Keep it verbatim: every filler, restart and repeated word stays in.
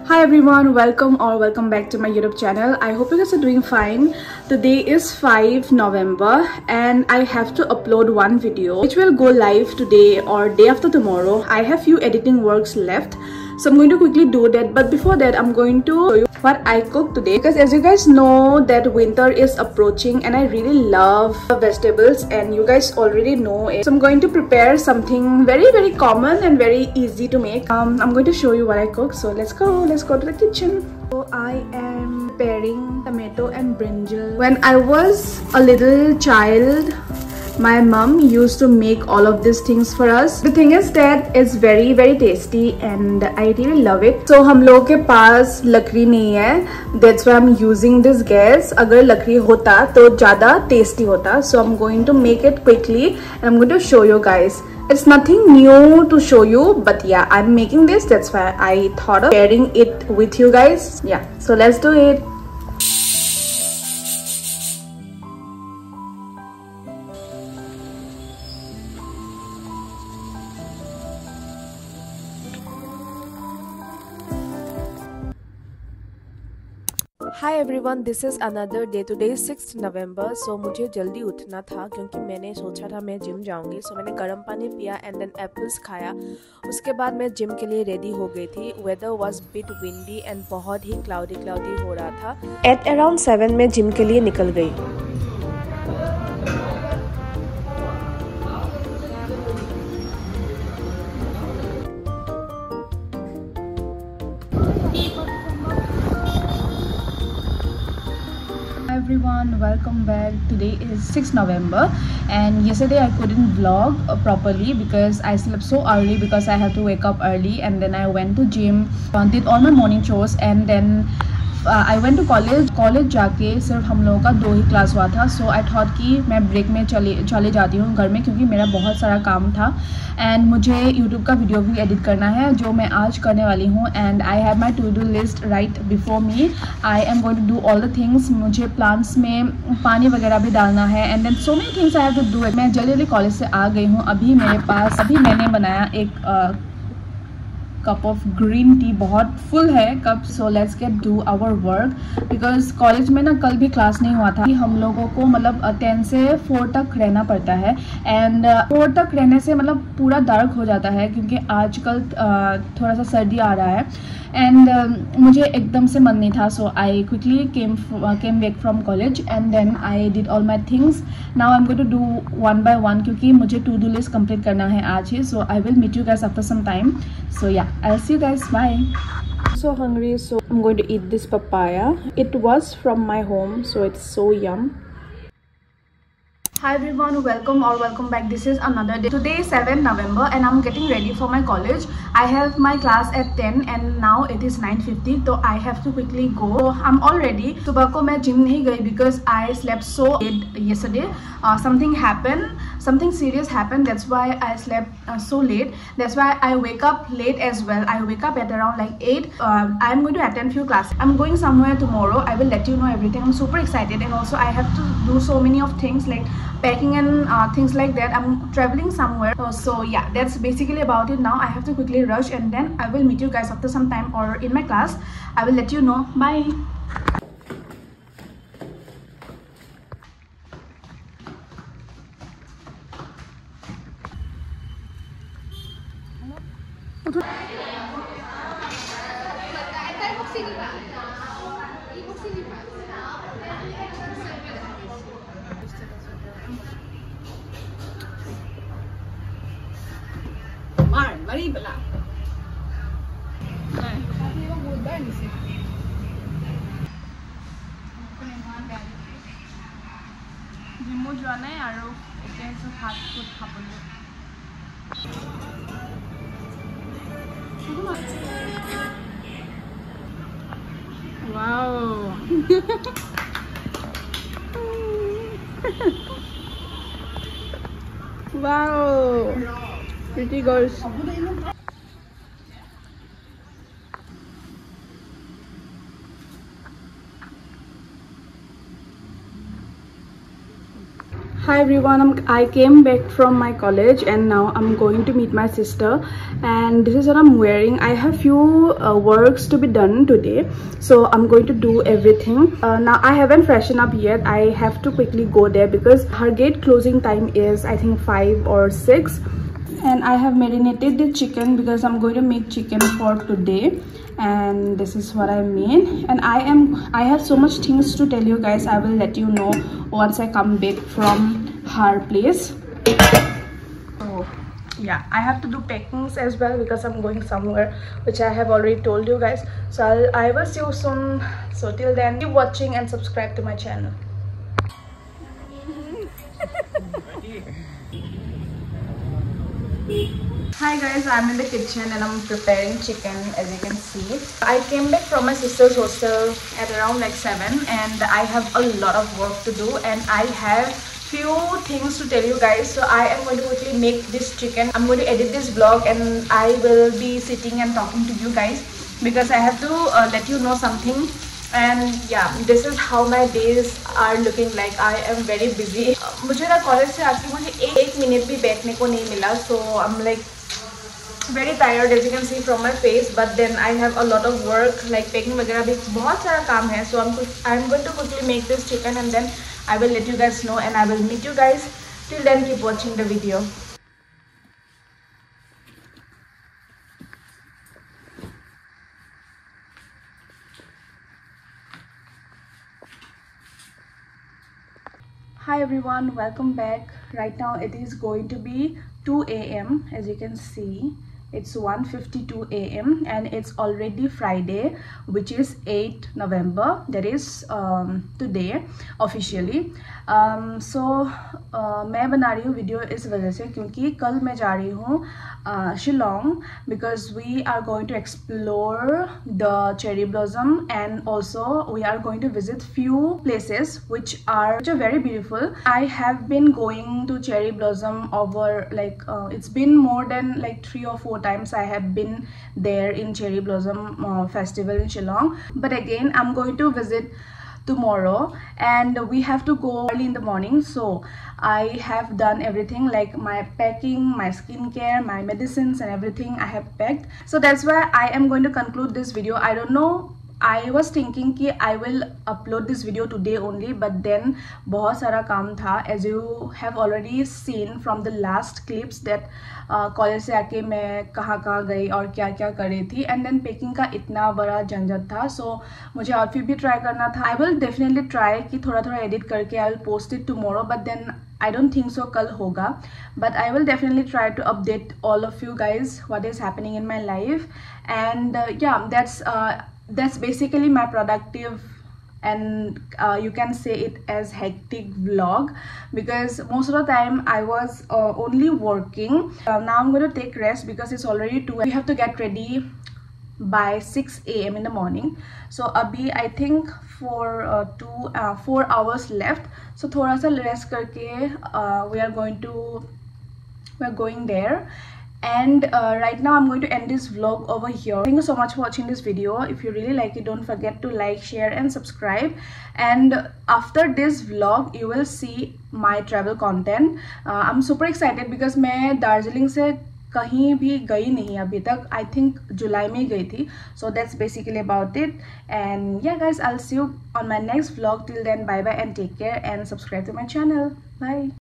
Hi everyone, welcome or welcome back to my YouTube channel. I hope you guys are doing fine. Today is five November and I have to upload one video which will go live today or day after tomorrow. I have few editing works left, so I'm going to quickly do that. But before that, I'm going to show you what I cooked today, because as you guys know that winter is approaching and I really love vegetables and you guys already know it. So I'm going to prepare something very very common and very easy to make. Um, I'm going to show you what I cooked. So let's go. Let's go to the kitchen. So I am preparing tomato and brinjal. When I was a little child, my mom used to make all of these things for us. The thing is that it's very very tasty and I really love it. So हम लोगों के पास लकड़ी नहीं है, that's why I'm using this gas. अगर लकड़ी होता तो ज़्यादा tasty होता. So I'm going to make it quickly and I'm going to show you guys. It's nothing new to show you, but yeah, I'm making this. That's why I thought of sharing it with you guys. Yeah, so let's do it. Hi everyone, this is another day. Today is sixth November. So मुझे जल्दी उठना था क्योंकि मैंने सोचा था मैं gym जाऊंगी. So मैंने गर्म पानी पिया एंड देन एप्पल्स खाया. उसके बाद मैं जिम के लिए रेडी हो गई थी. Weather was bit windy and बहुत ही क्लाउडी क्लाउडी हो रहा था. एट अराउंड सेवन में जिम के लिए निकल गई. Everyone, welcome back. Today is sixth November and yesterday I couldn't vlog uh, properly because I slept so early because I had to wake up early, and then I went to gym, did all my morning chores, and then uh, I went to college. College जाके सिर्फ हम लोगों का दो ही class हुआ था. So I thought कि मैं ब्रेक में चले चले जाती हूँ घर में क्योंकि मेरा बहुत सारा काम था एंड मुझे यूट्यूब का वीडियो भी एडिट करना है जो मैं आज करने वाली हूँ. And I have my to do list right before me. I am going to do all the things. मुझे प्लांट्स में पानी वगैरह भी डालना है and then so many things I have to do it. मैं जल्दी जल्दी कॉलेज से आ गई हूँ. अभी मेरे पास अभी मैंने बनाया एक uh, cup of green tea. बहुत फुल है cup. So let's get do our work because college में ना कल भी क्लास नहीं हुआ था. हम लोगों को मतलब टेन से फोर तक रहना पड़ता है एंड फोर तक रहने से मतलब पूरा डार्क हो जाता है क्योंकि आजकल थोड़ा सा सर्दी आ रहा है एंड uh, मुझे एकदम से मन नहीं था. So I quickly came came back from college and then I did all my things. Now I am going to do one by one क्योंकि मुझे टू डू लिस्ट कंप्लीट करना है आज ही. So I will meet you guys after some time. So yeah, I'll see you guys. Bye. So hungry, so I'm going to eat this papaya. It was from my home, so it's so yum. Hi everyone, welcome or welcome back. This is another day. Today is seventh November and I'm getting ready for my college. I have my class at ten and now it is nine fifty, so I have to quickly go. So I'm all ready. सुबह को मैं gym नहीं गई because I slept so late yesterday. Uh, something happened, something serious happened. That's why I slept uh, so late. That's why I wake up late as well. I wake up at around like eight. Uh, I'm going to attend few classes. I'm going somewhere tomorrow. I will let you know everything. I'm super excited and also I have to do so many of things like packing and uh, things like that. I'm traveling somewhere. Uh, so yeah, that's basically about it. Now I have to quickly rush and then I will meet you guys after some time or in my class. I will let you know. Bye. Mari bala. জিমো যোৱা নাই আৰু এতিয়া সব fast food খাবলৈ. Wow. Wow. Pretty girls. Hi everyone, I'm, I came back from my college and now I'm going to meet my sister and this is what I'm wearing. I have few uh, works to be done today, so I'm going to do everything. Uh, now I haven't freshened up yet. I have to quickly go there because her gate closing time is I think five or six. And I have marinated the chicken because I'm going to make chicken for today, and this is what I made. And I am I have so much things to tell you guys. I will let you know once I come back from her place. So yeah, I have to do packings as well because I'm going somewhere, which I have already told you guys. So I'll, I will see you soon. So till then, keep watching and subscribe to my channel. Hi guys, I'm in the kitchen and I'm preparing chicken, as you can see. I came back from my sister's hostel at around like seven, and I have a lot of work to do, and I have few things to tell you guys. So I am going to quickly make this chicken. I'm going to edit this vlog and I will be sitting and talking to you guys because I have to uh, let you know something. And yeah, this is how my days are looking like. I am very busy. मुझे ना college से आके मुझे एक minute भी बैठने को नहीं मिला. So I'm like very tired, as you can see from my face. But then I have a lot of work, like packing वगैरह भी बहुत सारा काम है. So I'm I'm going to quickly make this chicken and then I will let you guys know, and I will meet you guys. Till then, keep watching the video. Hi everyone, welcome back. Right now it is going to be two A M as you can see. It's one fifty-two A M and it's already Friday, which is eighth November. That is um, today officially. Um, so uh, मैं बना रही हूँ video इस वजह से क्योंकि कल मैं जा रही हूँ Shillong, because we are going to explore the cherry blossom, and also we are going to visit few places which are which are very beautiful. I have been going to cherry blossom over like uh, it's been more than like three or four times I have been there in cherry blossom uh, festival in Shillong. But again, I'm going to visit tomorrow and we have to go early in the morning. So I have done everything, like my packing, my skincare, my medicines and everything I have packed. So that's why I am going to conclude this video. I don't know, I was thinking कि I will upload this video today only, but then बहुत सारा काम था, as you have already seen from the last clips that college uh, से आके मैं कहाँ कहाँ गई और क्या क्या कर रही थी, and then packing का इतना बड़ा झंझट था. So मुझे आउटफिट भी ट्राई करना था. I will definitely try कि थोड़ा थोड़ा edit करके I will post it tomorrow, but then I don't think so कल होगा. But I will definitely try to update all of you guys what is happening in my life. And uh, yeah, that's uh, that's basically my productive and uh, you can say it as hectic vlog, because most of the time I was uh, only working. Uh, now I'm going to take rest because it's already two. We have to get ready by six A M in the morning. So abhi I think for uh, two uh, four hours left. So thoda sa rest karke uh, we are going to we are going there. And uh, right now I'm going to end this vlog over here. Thank you so much for watching this video. If you really like it, don't forget to like, share and subscribe. And after this vlog you will see my travel content. uh, I'm super excited because मैं दार्जिलिंग से कहीं भी गई नहीं अभी तक. I think जुलाई में ही गई थी. So that's basically about it. And yeah guys, I'll see you on my next vlog. Till then, bye bye and take care and subscribe to my channel. Bye.